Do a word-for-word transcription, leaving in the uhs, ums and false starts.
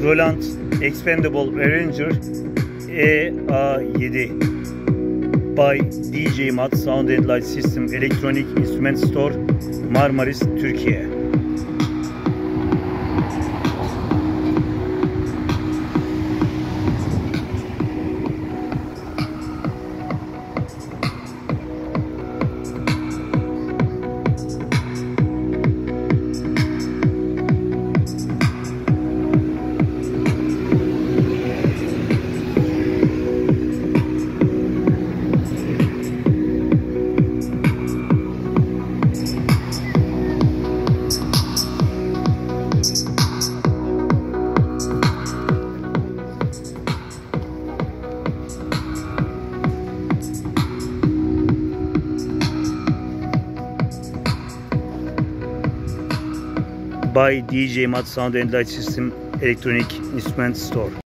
Roland Expandable Arranger E A yedi by D J Mat Sound and Light System Electronic Instrument Store, Marmaris, Türkiye. By D J Mat Sound and Light System Electronic Instrument Store.